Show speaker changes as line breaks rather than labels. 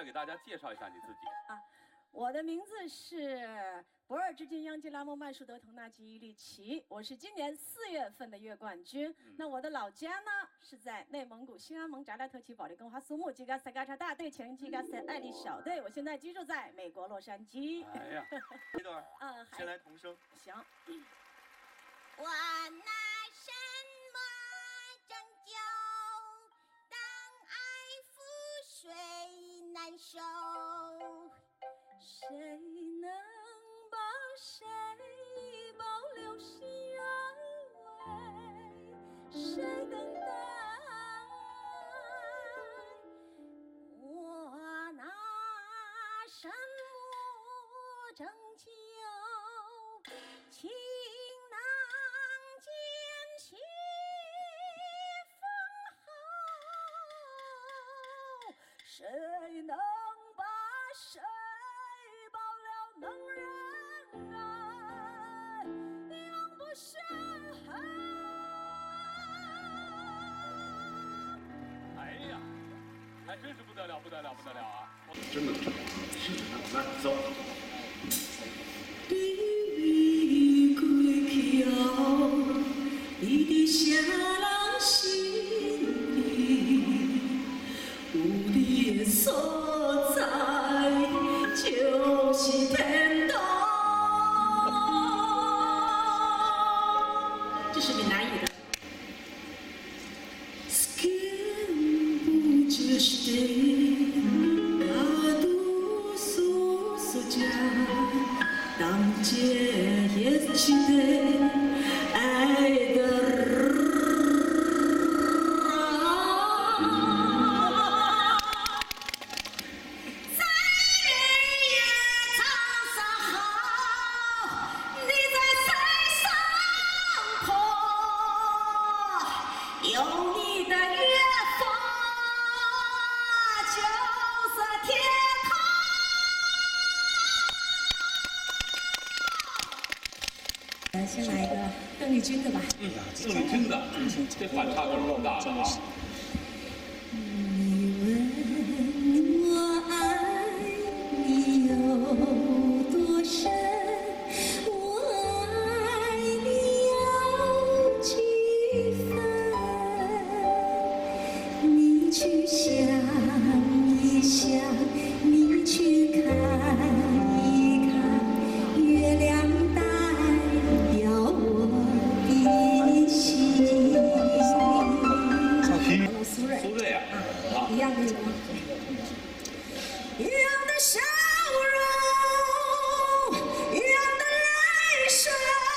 再给大家介绍一下你自己
啊。我的名字是博尔之金央吉拉木曼舒德腾纳吉伊利奇，我是今年4月份的月冠军。那我的老家呢是在内蒙古兴安盟扎拉特旗保利根花苏木吉嘎塞嘎查大队前吉嘎塞艾丽小队，我现在居住在美国洛杉矶。
哎呀，这段先来童声。
行。
我拿什么拯救？当爱覆水难收。
谁能把谁保留心安慰？谁等待？我拿什么拯救？情囊剑起风后，谁能把谁保了能人爱，永不深恨。
哎呀，还真是不得了，不得了，不得了啊！
真的是来走。
你归去后，你的啥人心里有你的所在，就是天堂。这是闽南语的。当街也去的爱的
在日月苍山后，你在山上坡，有你的月光就是天堂。
先来一个邓丽君的吧。
邓丽君的，这反差可是够大的啊！
你问我爱你有多深，我爱你有几分？你去想一想，你去看一看，月亮代表我的心。苏芮
啊，
一样的吗？一样的笑容，一样的泪水。